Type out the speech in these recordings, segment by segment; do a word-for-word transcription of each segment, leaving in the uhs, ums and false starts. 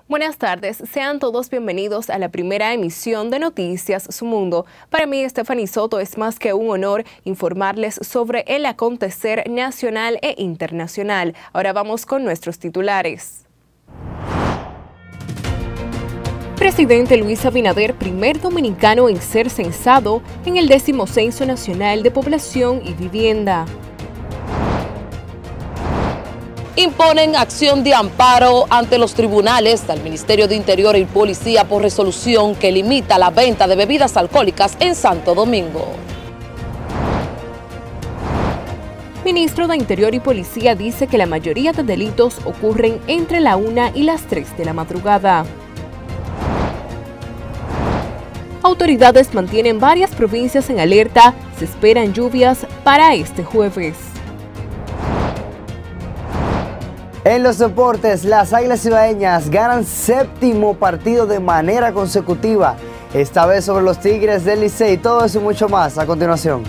Buenas tardes, sean todos bienvenidos a la primera emisión de Noticias Su Mundo. Para mí, Stephanie Soto, es más que un honor informarles sobre el acontecer nacional e internacional. Ahora vamos con nuestros titulares. Presidente Luis Abinader, primer dominicano en ser censado en el décimo Censo Nacional de Población y Vivienda. Imponen acción de amparo ante los tribunales del Ministerio de Interior y Policía por resolución que limita la venta de bebidas alcohólicas en Santo Domingo. Ministro de Interior y Policía dice que la mayoría de delitos ocurren entre la una y las tres de la madrugada. Autoridades mantienen varias provincias en alerta. Se esperan lluvias para este jueves. En los deportes, las Águilas Cibaeñas ganan séptimo partido de manera consecutiva, esta vez sobre los Tigres del Licey. Todo eso y mucho más a continuación.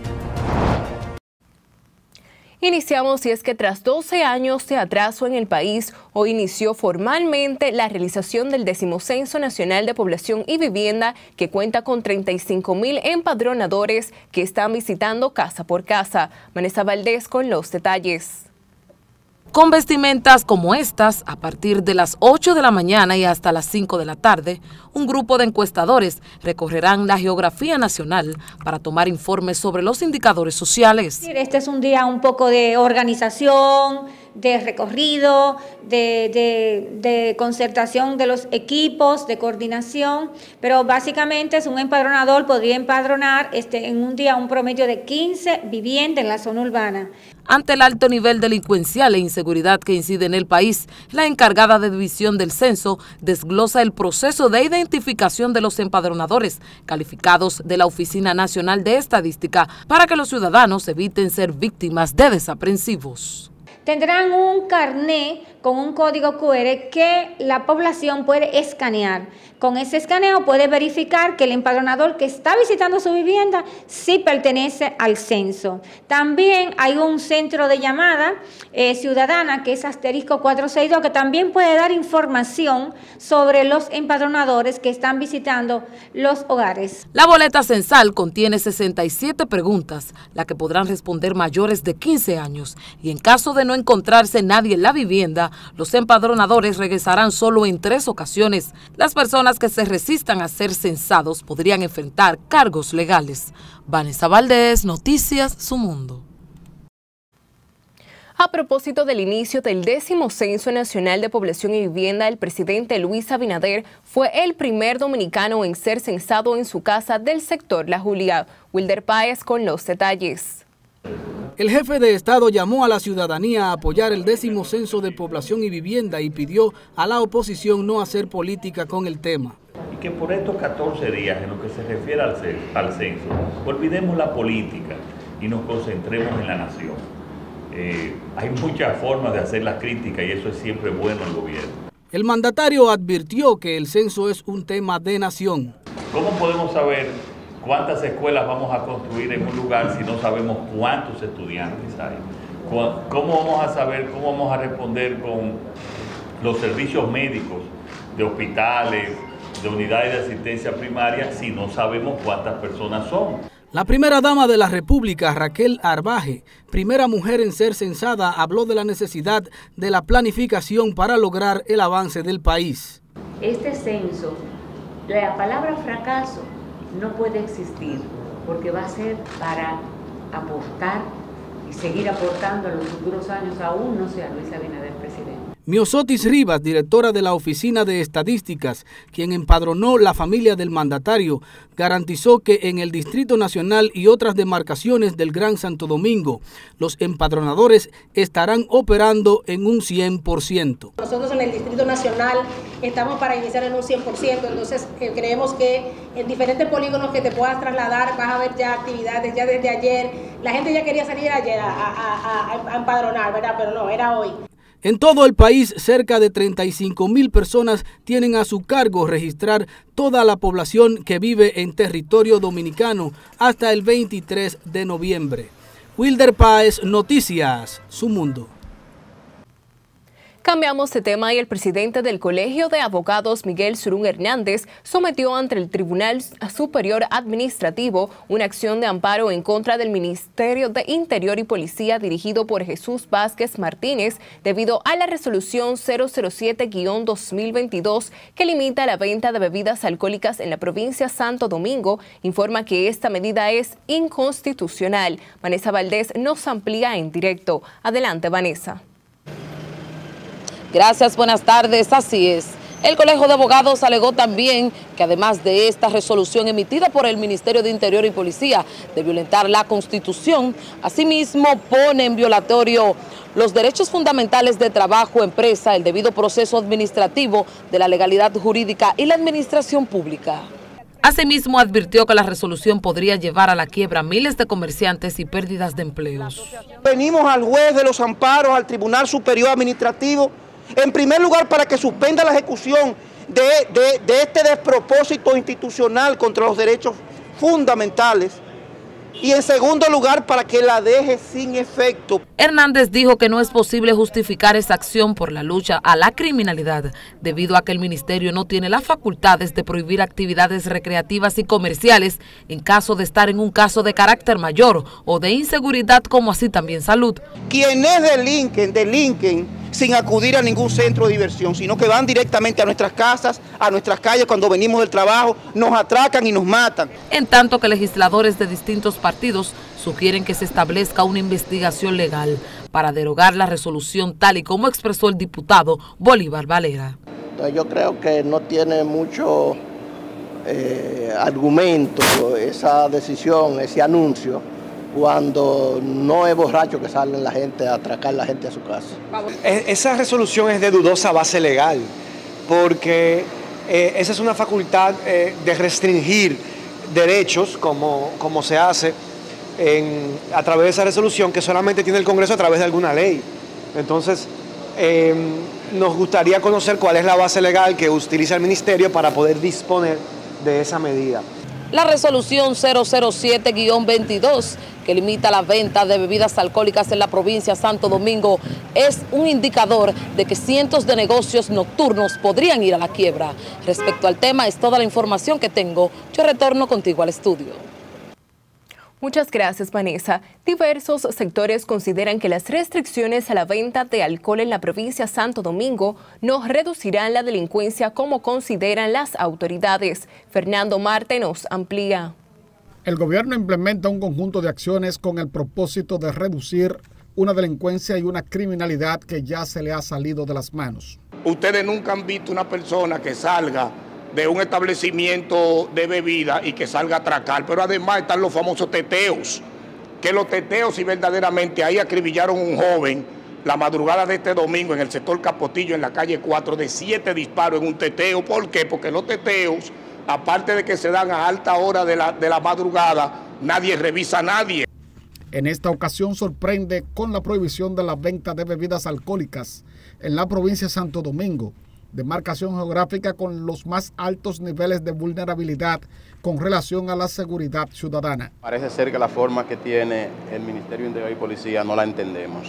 Iniciamos y es que tras doce años de atraso en el país, hoy inició formalmente la realización del décimo Censo Nacional de Población y Vivienda, que cuenta con treinta y cinco mil empadronadores que están visitando casa por casa. Vanessa Valdés con los detalles. Con vestimentas como estas, a partir de las ocho de la mañana y hasta las cinco de la tarde, un grupo de encuestadores recorrerán la geografía nacional para tomar informes sobre los indicadores sociales. Este es un día un poco de organización, de recorrido, de, de, de concertación de los equipos, de coordinación, pero básicamente es un empadronador, podría empadronar este, en un día un promedio de quince viviendas en la zona urbana. Ante el alto nivel delincuencial e inseguridad que incide en el país, la encargada de división del censo desglosa el proceso de identificación de los empadronadores calificados de la Oficina Nacional de Estadística para que los ciudadanos eviten ser víctimas de desaprensivos. Tendrán un carné con un código cu erre que la población puede escanear. Con ese escaneo puede verificar que el empadronador que está visitando su vivienda sí pertenece al censo. También hay un centro de llamada eh, ciudadana que es asterisco cuatrocientos sesenta y dos, que también puede dar información sobre los empadronadores que están visitando los hogares. La boleta censal contiene sesenta y siete preguntas, las que podrán responder mayores de quince años, y en caso de no encontrarse nadie en la vivienda, los empadronadores regresarán solo en tres ocasiones. Las personas que se resistan a ser censados podrían enfrentar cargos legales. Vanessa Valdés, Noticias Su Mundo. A propósito del inicio del décimo Censo Nacional de Población y Vivienda, el presidente Luis Abinader fue el primer dominicano en ser censado en su casa del sector La Julia. Wilder Páez con los detalles. El jefe de Estado llamó a la ciudadanía a apoyar el décimo Censo de Población y Vivienda y pidió a la oposición no hacer política con el tema. Y que por estos catorce días, en lo que se refiere al censo, al censo olvidemos la política y nos concentremos en la nación. Eh, hay muchas formas de hacer las críticas y eso es siempre bueno al gobierno. El mandatario advirtió que el censo es un tema de nación. ¿Cómo podemos saber cuántas escuelas vamos a construir en un lugar si no sabemos cuántos estudiantes hay? ¿Cómo vamos a saber, cómo vamos a responder con los servicios médicos de hospitales, de unidades de asistencia primaria, si no sabemos cuántas personas son? La primera dama de la República, Raquel Arbaje, primera mujer en ser censada, habló de la necesidad de la planificación para lograr el avance del país. Este censo, la palabra fracaso no puede existir, porque va a ser para aportar y seguir aportando a los futuros años, aún no sea Luis Abinader presidente. Miosotis Rivas, directora de la Oficina de Estadísticas, quien empadronó la familia del mandatario, garantizó que en el Distrito Nacional y otras demarcaciones del Gran Santo Domingo, los empadronadores estarán operando en un cien por ciento. Nosotros en el Distrito Nacional estamos para iniciar en un cien por ciento, entonces eh, creemos que en diferentes polígonos que te puedas trasladar vas a ver ya actividades, ya desde ayer. La gente ya quería salir ayer a, a, a, a empadronar, ¿verdad? Pero no, era hoy. En todo el país, cerca de treinta y cinco mil personas tienen a su cargo registrar toda la población que vive en territorio dominicano hasta el veintitrés de noviembre. Wilder Páez, Noticias Su Mundo. Cambiamos de tema y el presidente del Colegio de Abogados, Miguel Surún Hernández, sometió ante el Tribunal Superior Administrativo una acción de amparo en contra del Ministerio de Interior y Policía dirigido por Jesús Vázquez Martínez debido a la resolución cero cero siete guión dos mil veintidós que limita la venta de bebidas alcohólicas en la provincia Santo Domingo. Informa que esta medida es inconstitucional. Vanessa Valdés nos amplía en directo. Adelante, Vanessa. Gracias, buenas tardes. Así es. El Colegio de Abogados alegó también que además de esta resolución emitida por el Ministerio de Interior y Policía de violentar la Constitución, asimismo pone en violatorio los derechos fundamentales de trabajo, empresa, el debido proceso administrativo, de la legalidad jurídica y la administración pública. Asimismo, advirtió que la resolución podría llevar a la quiebra a miles de comerciantes y pérdidas de empleos. Venimos al juez de los amparos, al Tribunal Superior Administrativo, en primer lugar para que suspenda la ejecución de, de, de este despropósito institucional contra los derechos fundamentales y en segundo lugar para que la deje sin efecto. Hernández dijo que no es posible justificar esa acción por la lucha a la criminalidad debido a que el ministerio no tiene las facultades de prohibir actividades recreativas y comerciales en caso de estar en un caso de carácter mayor o de inseguridad como así también salud. Quienes delinquen, delinquen sin acudir a ningún centro de diversión, sino que van directamente a nuestras casas, a nuestras calles cuando venimos del trabajo, nos atracan y nos matan. En tanto que legisladores de distintos partidos sugieren que se establezca una investigación legal para derogar la resolución tal y como expresó el diputado Bolívar Valera. Yo creo que no tiene mucho eh, argumento esa decisión, ese anuncio, cuando no es borracho que salen la gente a atracar la gente a su casa. Esa resolución es de dudosa base legal, porque eh, esa es una facultad eh, de restringir derechos, como, como se hace en, a través de esa resolución que solamente tiene el Congreso a través de alguna ley. Entonces, eh, nos gustaría conocer cuál es la base legal que utiliza el Ministerio para poder disponer de esa medida. La resolución cero cero siete guión veintidós, que limita la venta de bebidas alcohólicas en la provincia de Santo Domingo, es un indicador de que cientos de negocios nocturnos podrían ir a la quiebra. Respecto al tema, es toda la información que tengo. Yo retorno contigo al estudio. Muchas gracias, Vanessa. Diversos sectores consideran que las restricciones a la venta de alcohol en la provincia de Santo Domingo no reducirán la delincuencia como consideran las autoridades. Fernando Marte nos amplía. El gobierno implementa un conjunto de acciones con el propósito de reducir una delincuencia y una criminalidad que ya se le ha salido de las manos. Ustedes nunca han visto una persona que salga de un establecimiento de bebida y que salga a atracar, pero además están los famosos teteos, que los teteos si verdaderamente ahí acribillaron a un joven la madrugada de este domingo en el sector Capotillo, en la calle cuatro, de siete disparos en un teteo. ¿Por qué? Porque los teteos, aparte de que se dan a alta hora de la, de la madrugada, nadie revisa a nadie. En esta ocasión sorprende con la prohibición de la venta de bebidas alcohólicas en la provincia de Santo Domingo, demarcación geográfica con los más altos niveles de vulnerabilidad con relación a la seguridad ciudadana. Parece ser que la forma que tiene el Ministerio de Interior y Policía no la entendemos.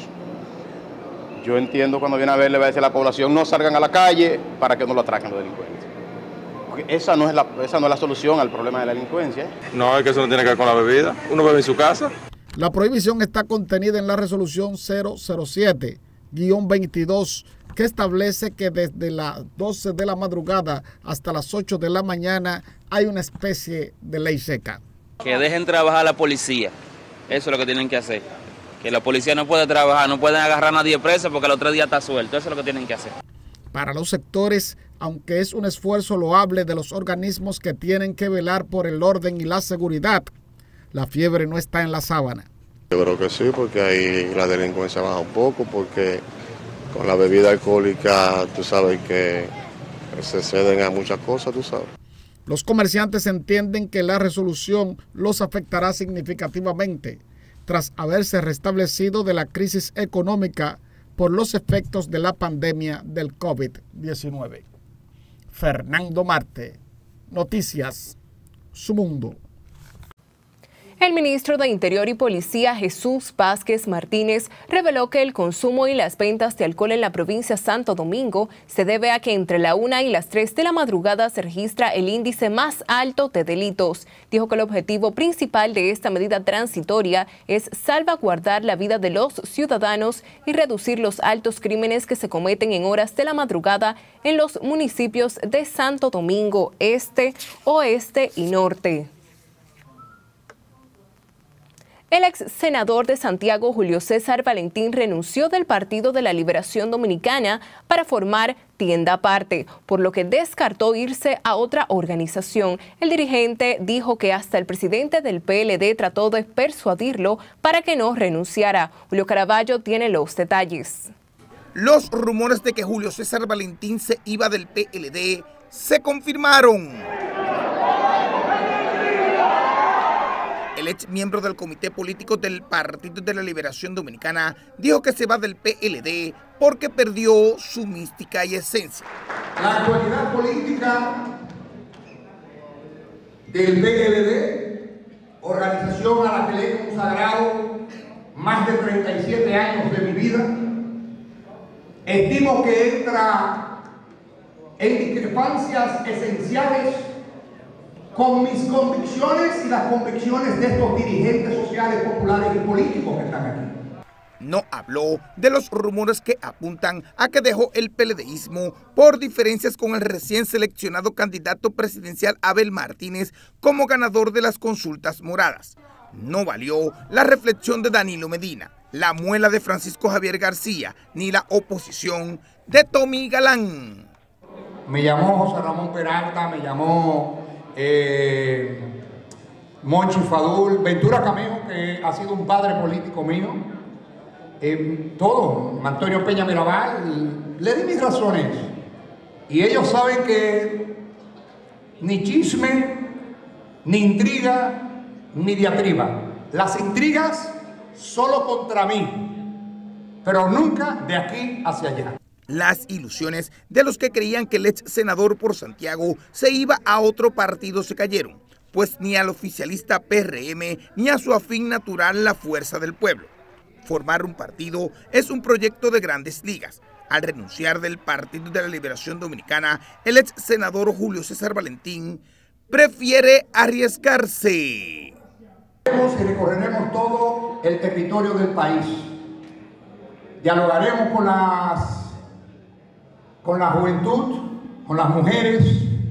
Yo entiendo cuando viene a ver, le va a decir a la población no salgan a la calle para que no lo atraquen los delincuentes. Porque esa no es la, esa no es la solución al problema de la delincuencia. No, es que eso no tiene que ver con la bebida. Uno bebe en su casa. La prohibición está contenida en la resolución cero cero siete guión veintidós, que establece que desde las doce de la madrugada hasta las ocho de la mañana hay una especie de ley seca. Que dejen trabajar a la policía, eso es lo que tienen que hacer. Que la policía no puede trabajar, no pueden agarrar a nadie preso porque el otro día está suelto, eso es lo que tienen que hacer. Para los sectores, aunque es un esfuerzo loable de los organismos que tienen que velar por el orden y la seguridad, la fiebre no está en la sábana. Yo creo que sí, porque ahí la delincuencia baja un poco, porque con la bebida alcohólica tú sabes que se ceden a muchas cosas, tú sabes. Los comerciantes entienden que la resolución los afectará significativamente tras haberse restablecido de la crisis económica por los efectos de la pandemia del COVID diecinueve. Fernando Marte, Noticias, Su Mundo. El ministro de Interior y Policía, Jesús Vázquez Martínez, reveló que el consumo y las ventas de alcohol en la provincia de Santo Domingo se debe a que entre la una y las tres de la madrugada se registra el índice más alto de delitos. Dijo que el objetivo principal de esta medida transitoria es salvaguardar la vida de los ciudadanos y reducir los altos crímenes que se cometen en horas de la madrugada en los municipios de Santo Domingo Este, Oeste y Norte. El ex senador de Santiago, Julio César Valentín, renunció del Partido de la Liberación Dominicana para formar tienda aparte, por lo que descartó irse a otra organización. El dirigente dijo que hasta el presidente del P L D trató de persuadirlo para que no renunciara. Julio Caraballo tiene los detalles. Los rumores de que Julio César Valentín se iba del P L D se confirmaron. El ex miembro del Comité Político del Partido de la Liberación Dominicana dijo que se va del P L D porque perdió su mística y esencia. La actualidad política del P L D, organización a la que le he consagrado más de treinta y siete años de mi vida, estimo que entra en discrepancias esenciales con mis convicciones y las convicciones de estos dirigentes sociales, populares y políticos que están aquí. No habló de los rumores que apuntan a que dejó el PLDismo por diferencias con el recién seleccionado candidato presidencial Abel Martínez como ganador de las consultas moradas. No valió la reflexión de Danilo Medina, la muela de Francisco Javier García, ni la oposición de Tommy Galán. Me llamó José Ramón Peralta, me llamó Eh, Monchi Fadul, Ventura Camejo, que ha sido un padre político mío, eh, todo, Antonio Peña Mirabal, le di mis razones y ellos saben que ni chisme, ni intriga, ni diatriba. Las intrigas solo contra mí, pero nunca de aquí hacia allá. Las ilusiones de los que creían que el ex senador por Santiago se iba a otro partido se cayeron, pues ni al oficialista P R M ni a su afín natural la Fuerza del Pueblo. Formar un partido es un proyecto de grandes ligas. Al renunciar del Partido de la Liberación Dominicana, el ex senador Julio César Valentín prefiere arriesgarse. Y recorreremos todo el territorio del país. Dialogaremos con las con la juventud, con las mujeres,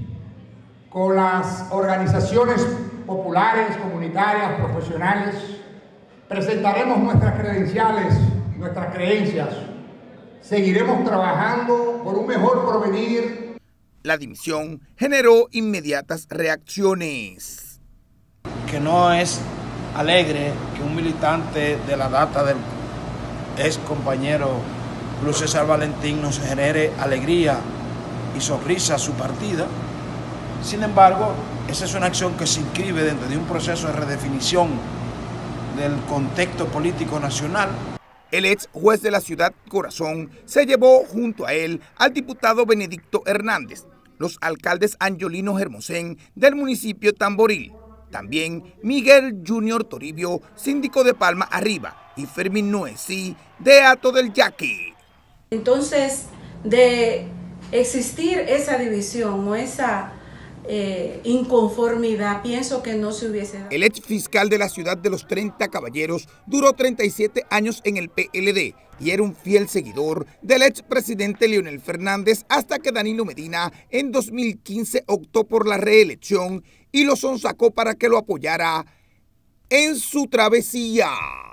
con las organizaciones populares, comunitarias, profesionales. Presentaremos nuestras credenciales, nuestras creencias. Seguiremos trabajando por un mejor porvenir. La dimisión generó inmediatas reacciones. Que no es alegre que un militante de la data del ex compañero Julio César Valentín nos genere alegría y sonrisa a su partida. Sin embargo, esa es una acción que se inscribe dentro de un proceso de redefinición del contexto político nacional. El ex juez de la ciudad Corazón se llevó junto a él al diputado Benedicto Hernández, los alcaldes Angiolino Hermosén del municipio Tamboril, también Miguel Junior Toribio, síndico de Palma Arriba, y Fermín Noesí de Hato del Yaque. Entonces, de existir esa división o esa eh, inconformidad, pienso que no se hubiese dado. El ex fiscal de la ciudad de los treinta Caballeros duró treinta y siete años en el P L D y era un fiel seguidor del ex presidente Leonel Fernández hasta que Danilo Medina en dos mil quince optó por la reelección y lo sonsacó para que lo apoyara en su travesía.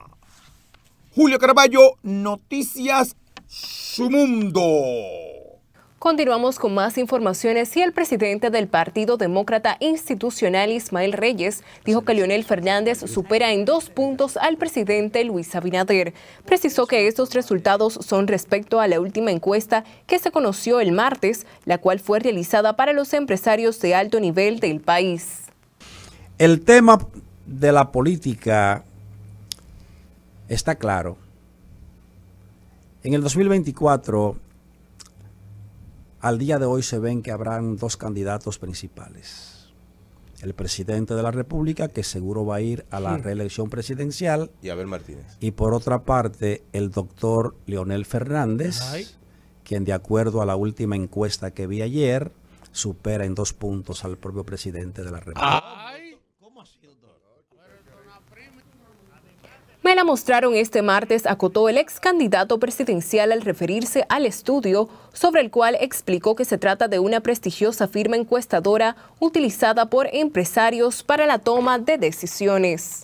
Julio Caraballo, Noticias Su Mundo. Continuamos con más informaciones y el presidente del Partido Demócrata Institucional, Ismael Reyes, dijo que Leonel Fernández supera en dos puntos al presidente Luis Abinader. Precisó que estos resultados son respecto a la última encuesta que se conoció el martes, la cual fue realizada para los empresarios de alto nivel del país. El tema de la política está claro. En el dos mil veinticuatro, al día de hoy se ven que habrán dos candidatos principales. el presidente de la República, que seguro va a ir a la reelección presidencial. Y Abel Martínez. Y por otra parte, el doctor Leonel Fernández, Ay. quien de acuerdo a la última encuesta que vi ayer, supera en dos puntos al propio presidente de la República. Ay. Me la mostraron este martes, acotó el ex candidato presidencial al referirse al estudio, sobre el cual explicó que se trata de una prestigiosa firma encuestadora utilizada por empresarios para la toma de decisiones.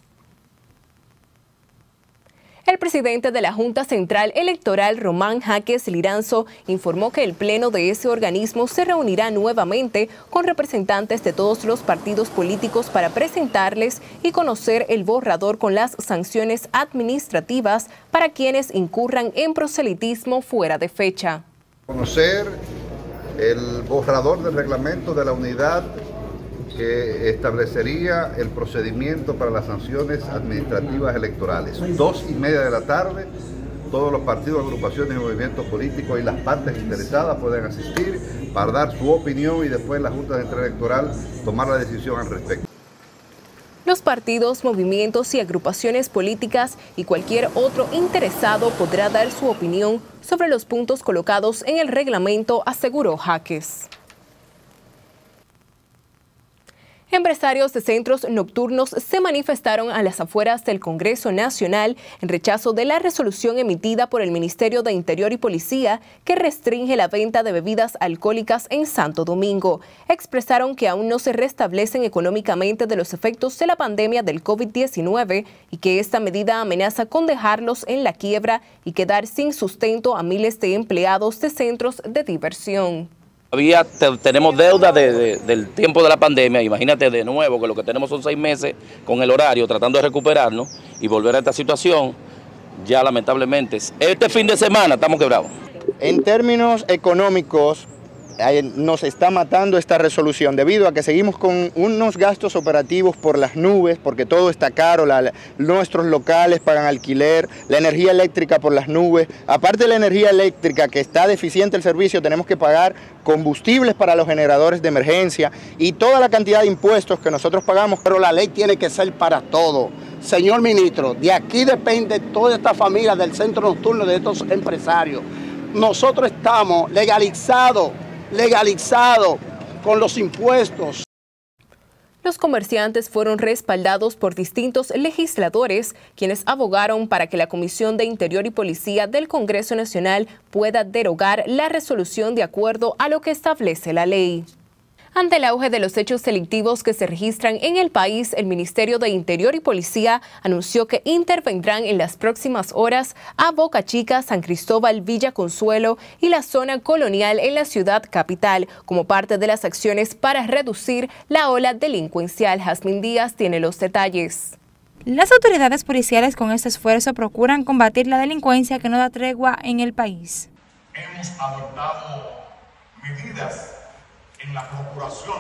El presidente de la Junta Central Electoral, Román Jaques Liranzo, informó que el pleno de ese organismo se reunirá nuevamente con representantes de todos los partidos políticos para presentarles y conocer el borrador con las sanciones administrativas para quienes incurran en proselitismo fuera de fecha. Conocer el borrador del reglamento de la unidad que establecería el procedimiento para las sanciones administrativas electorales. Dos y media de la tarde, todos los partidos, agrupaciones y movimientos políticos y las partes interesadas pueden asistir para dar su opinión y después la Junta Central Electoral tomar la decisión al respecto. Los partidos, movimientos y agrupaciones políticas y cualquier otro interesado podrá dar su opinión sobre los puntos colocados en el reglamento, aseguró Jaques. Empresarios de centros nocturnos se manifestaron a las afueras del Congreso Nacional en rechazo de la resolución emitida por el Ministerio de Interior y Policía que restringe la venta de bebidas alcohólicas en Santo Domingo. Expresaron que aún no se restablecen económicamente de los efectos de la pandemia del COVID diecinueve y que esta medida amenaza con dejarlos en la quiebra y quedar sin sustento a miles de empleados de centros de diversión. Todavía te, tenemos deuda de, de, del tiempo de la pandemia, imagínate de nuevo que lo que tenemos son seis meses con el horario tratando de recuperarnos y volver a esta situación, ya lamentablemente, este fin de semana estamos quebrados. En términos económicos, nos está matando esta resolución debido a que seguimos con unos gastos operativos por las nubes, porque todo está caro, la, nuestros locales pagan alquiler, la energía eléctrica por las nubes. Aparte de la energía eléctrica que está deficiente el servicio, tenemos que pagar combustibles para los generadores de emergencia y toda la cantidad de impuestos que nosotros pagamos. Pero la ley tiene que ser para todo. Señor ministro, de aquí depende toda esta familia del centro nocturno, de estos empresarios. Nosotros estamos legalizados. legalizado con los impuestos. Los comerciantes fueron respaldados por distintos legisladores, quienes abogaron para que la Comisión de Interior y Policía del Congreso Nacional pueda derogar la resolución de acuerdo a lo que establece la ley. Ante el auge de los hechos delictivos que se registran en el país, el Ministerio de Interior y Policía anunció que intervendrán en las próximas horas a Boca Chica, San Cristóbal, Villa Consuelo y la zona colonial en la ciudad capital, como parte de las acciones para reducir la ola delincuencial. Jazmín Díaz tiene los detalles. Las autoridades policiales con este esfuerzo procuran combatir la delincuencia que no da tregua en el país. Hemos adoptado medidas en la procuración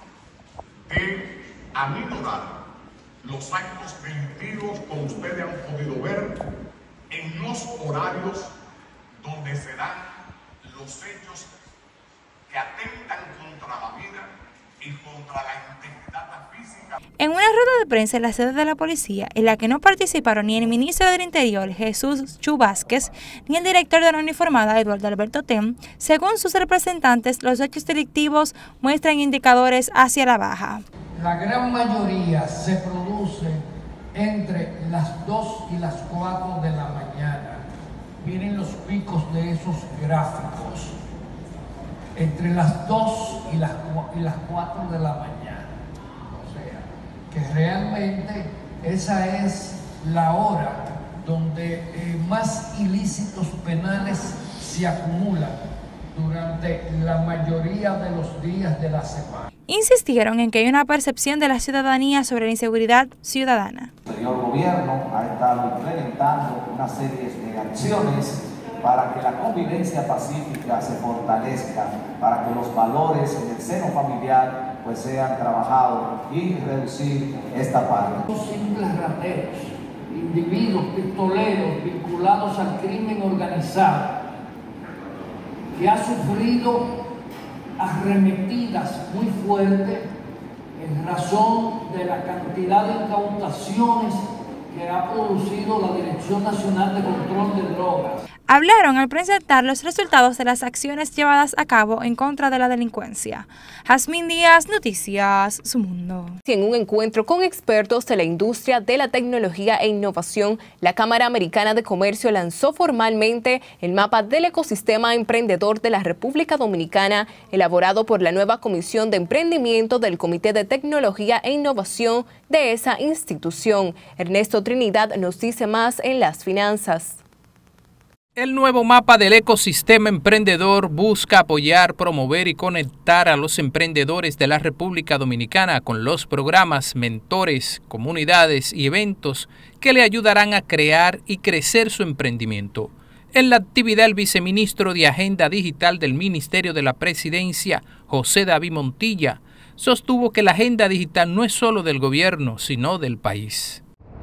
de aminorar los actos delictivos, como ustedes han podido ver, en los horarios donde se dan los hechos que atentan contra la vida y contra la integridad física. En una rueda de prensa en la sede de la policía, en la que no participaron ni el ministro del Interior, Jesús Chu Vázquez, ni el director de la uniformada, Eduardo Alberto Tem, según sus representantes, los hechos delictivos muestran indicadores hacia la baja. La gran mayoría se produce entre las dos y las cuatro de la mañana. Miren los picos de esos gráficos. Entre las dos y las, y las cuatro de la mañana. O sea, que realmente esa es la hora donde eh, más ilícitos penales se acumulan durante la mayoría de los días de la semana. Insistieron en que hay una percepción de la ciudadanía sobre la inseguridad ciudadana. El señor gobierno ha estado implementando una serie de acciones para que la convivencia pacífica se fortalezca, para que los valores en el seno familiar pues sean trabajados y reducir esta parte. Los simples rateros, individuos pistoleros vinculados al crimen organizado, que ha sufrido arremetidas muy fuertes en razón de la cantidad de incautaciones que ha producido la Dirección Nacional de Control de Drogas. Hablaron al presentar los resultados de las acciones llevadas a cabo en contra de la delincuencia. Jazmín Díaz, Noticias Su Mundo. En un encuentro con expertos de la industria de la tecnología e innovación, la Cámara Americana de Comercio lanzó formalmente el mapa del ecosistema emprendedor de la República Dominicana, elaborado por la nueva Comisión de Emprendimiento del Comité de Tecnología e Innovación de esa institución. Ernesto Trinidad nos dice más en las finanzas. El nuevo mapa del ecosistema emprendedor busca apoyar, promover y conectar a los emprendedores de la República Dominicana con los programas, mentores, comunidades y eventos que le ayudarán a crear y crecer su emprendimiento. En la actividad, el viceministro de Agenda Digital del Ministerio de la Presidencia, José David Montilla, sostuvo que la agenda digital no es solo del gobierno, sino del país.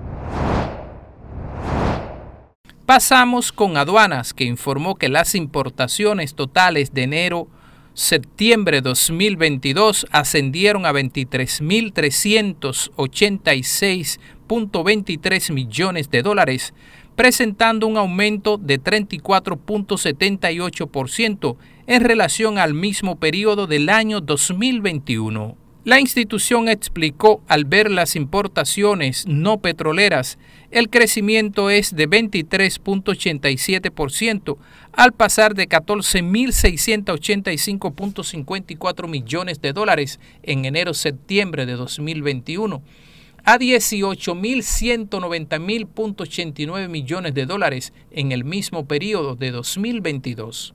Pasamos con aduanas, que informó que las importaciones totales de enero-septiembre de dos mil veintidós ascendieron a veintitrés mil trescientos ochenta y seis punto veintitrés millones de dólares, presentando un aumento de treinta y cuatro punto setenta y ocho por ciento en relación al mismo periodo del año dos mil veintiuno. La institución explicó, al ver las importaciones no petroleras, el crecimiento es de veintitrés punto ochenta y siete por ciento, al pasar de catorce mil seiscientos ochenta y cinco punto cincuenta y cuatro millones de dólares en enero-septiembre de dos mil veintiuno a dieciocho mil ciento noventa punto ochenta y nueve millones de dólares en el mismo periodo de dos mil veintidós.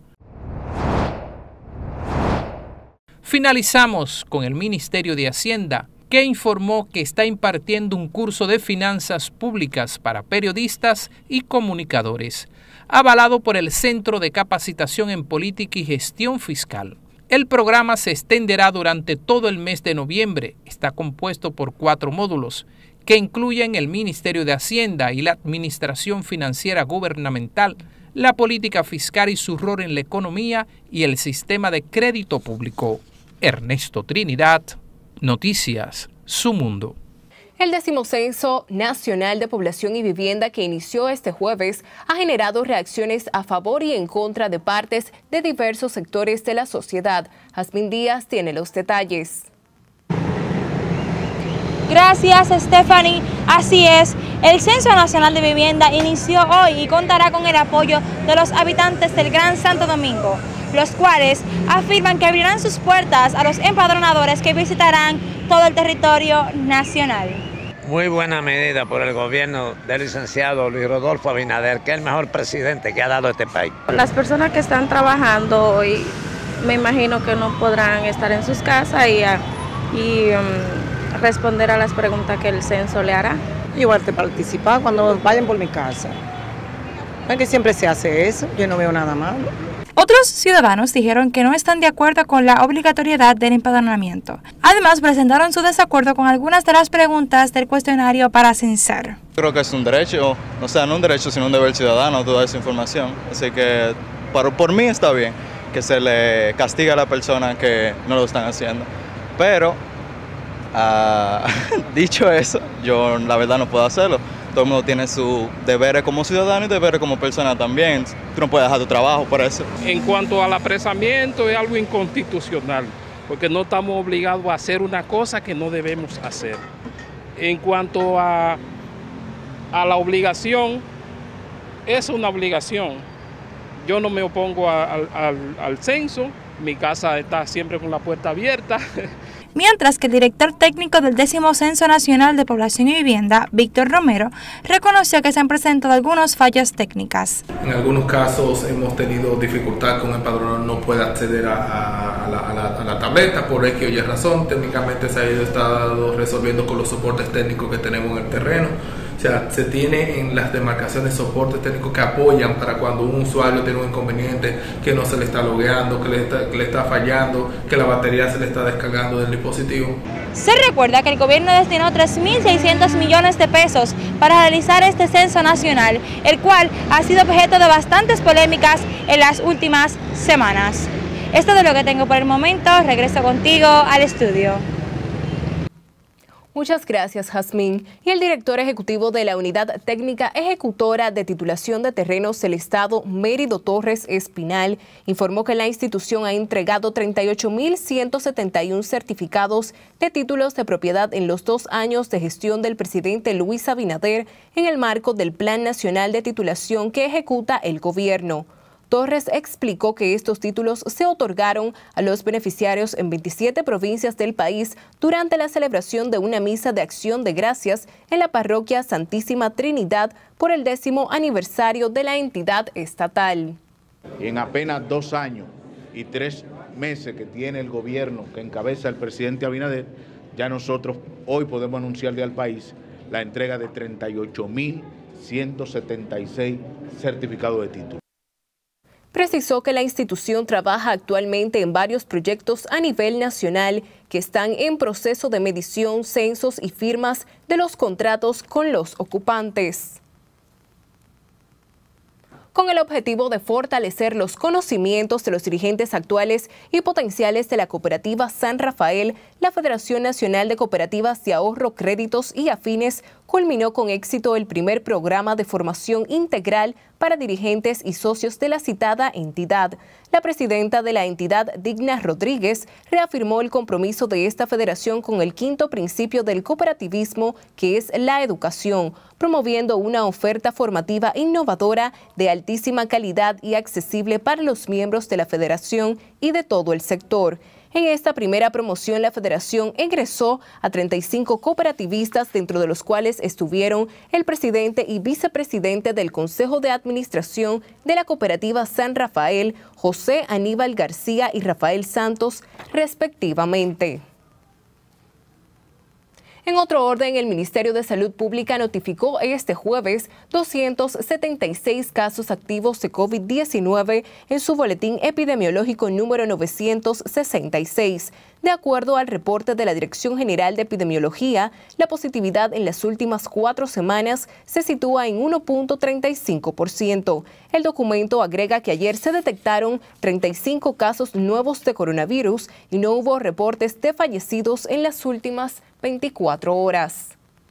Finalizamos con el Ministerio de Hacienda, que informó que está impartiendo un curso de finanzas públicas para periodistas y comunicadores, avalado por el Centro de Capacitación en Política y Gestión Fiscal. El programa se extenderá durante todo el mes de noviembre. Está compuesto por cuatro módulos, que incluyen el Ministerio de Hacienda y la Administración Financiera Gubernamental, la política fiscal y su rol en la economía y el sistema de crédito público. Ernesto Trinidad, Noticias Su Mundo. El décimo Censo Nacional de Población y Vivienda, que inició este jueves, ha generado reacciones a favor y en contra de partes de diversos sectores de la sociedad. Jazmín Díaz tiene los detalles. Gracias, Stephanie. Así es, el Censo Nacional de Vivienda inició hoy y contará con el apoyo de los habitantes del Gran Santo Domingo, los cuales afirman que abrirán sus puertas a los empadronadores que visitarán todo el territorio nacional. Muy buena medida por el gobierno del licenciado Luis Rodolfo Abinader, que es el mejor presidente que ha dado este país. Las personas que están trabajando hoy, me imagino que no podrán estar en sus casas y, y um, responder a las preguntas que el censo le hará. Igual te participar cuando vayan por mi casa. Es que siempre se hace eso, yo no veo nada malo. Otros ciudadanos dijeron que no están de acuerdo con la obligatoriedad del empadronamiento. Además, presentaron su desacuerdo con algunas de las preguntas del cuestionario para censar. Creo que es un derecho, o sea, no un derecho, sino un deber ciudadano toda esa información. Así que por, por mí está bien que se le castigue a la persona que no lo están haciendo. Pero, uh, dicho eso, yo la verdad no puedo hacerlo. Todo el mundo tiene sus deberes como ciudadano y deberes como persona también. Tú no puedes dejar tu trabajo por eso. En cuanto al apresamiento, es algo inconstitucional, porque no estamos obligados a hacer una cosa que no debemos hacer. En cuanto a, a la obligación, es una obligación. Yo no me opongo a, al, al, al censo, mi casa está siempre con la puerta abierta. Mientras que el director técnico del décimo Censo Nacional de Población y Vivienda, Víctor Romero, reconoció que se han presentado algunas fallas técnicas. En algunos casos hemos tenido dificultad con el empadronador no puede acceder a, a, a, la, a, la, a la tableta por X o Y razón. Técnicamente se ha ido estado resolviendo con los soportes técnicos que tenemos en el terreno. O sea, se tiene en las demarcaciones soportes técnicos que apoyan para cuando un usuario tiene un inconveniente, que no se le está logueando, que le está, que le está fallando, que la batería se le está descargando del dispositivo. Se recuerda que el gobierno destinó tres mil seiscientos millones de pesos para realizar este censo nacional, el cual ha sido objeto de bastantes polémicas en las últimas semanas. Esto es lo que tengo por el momento. Regreso contigo al estudio. Muchas gracias, Jazmín. Y el director ejecutivo de la Unidad Técnica Ejecutora de Titulación de Terrenos del Estado, Mérido Torres Espinal, informó que la institución ha entregado treinta y ocho mil ciento setenta y uno certificados de títulos de propiedad en los dos años de gestión del presidente Luis Abinader en el marco del Plan Nacional de Titulación que ejecuta el gobierno. Torres explicó que estos títulos se otorgaron a los beneficiarios en veintisiete provincias del país durante la celebración de una misa de acción de gracias en la parroquia Santísima Trinidad por el décimo aniversario de la entidad estatal. En apenas dos años y tres meses que tiene el gobierno que encabeza el presidente Abinader, ya nosotros hoy podemos anunciarle al país la entrega de treinta y ocho mil ciento setenta y seis certificados de título. Precisó que la institución trabaja actualmente en varios proyectos a nivel nacional que están en proceso de medición, censos y firmas de los contratos con los ocupantes. Con el objetivo de fortalecer los conocimientos de los dirigentes actuales y potenciales de la cooperativa San Rafael, la Federación Nacional de Cooperativas de Ahorro, Créditos y Afines culminó con éxito el primer programa de formación integral para dirigentes y socios de la citada entidad. La presidenta de la entidad, Digna Rodríguez, reafirmó el compromiso de esta federación con el quinto principio del cooperativismo, que es la educación, promoviendo una oferta formativa innovadora de altísima calidad y accesible para los miembros de la federación y de todo el sector. En esta primera promoción, la federación egresó a treinta y cinco cooperativistas, dentro de los cuales estuvieron el presidente y vicepresidente del Consejo de Administración de la cooperativa San Rafael, José Aníbal García y Rafael Santos, respectivamente. En otro orden, el Ministerio de Salud Pública notificó este jueves doscientos setenta y seis casos activos de COVID diecinueve en su boletín epidemiológico número novecientos sesenta y seis. De acuerdo al reporte de la Dirección General de Epidemiología, la positividad en las últimas cuatro semanas se sitúa en uno punto treinta y cinco por ciento. El documento agrega que ayer se detectaron treinta y cinco casos nuevos de coronavirus y no hubo reportes de fallecidos en las últimas veinticuatro horas.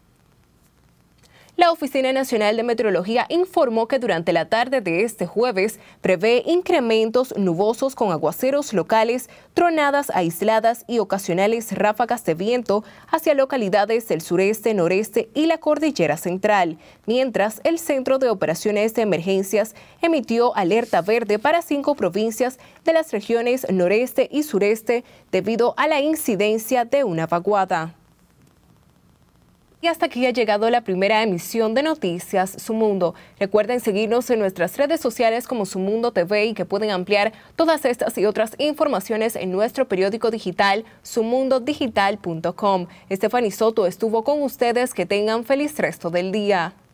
La Oficina Nacional de Meteorología informó que durante la tarde de este jueves prevé incrementos nubosos con aguaceros locales, tronadas aisladas y ocasionales ráfagas de viento hacia localidades del sureste, noreste y la cordillera central, mientras el Centro de Operaciones de Emergencias emitió alerta verde para cinco provincias de las regiones noreste y sureste debido a la incidencia de una vaguada. Y hasta aquí ha llegado la primera emisión de Noticias Su Mundo. Recuerden seguirnos en nuestras redes sociales como Su Mundo T V y que pueden ampliar todas estas y otras informaciones en nuestro periódico digital su mundo digital punto com. Estefany Soto estuvo con ustedes. Que tengan feliz resto del día.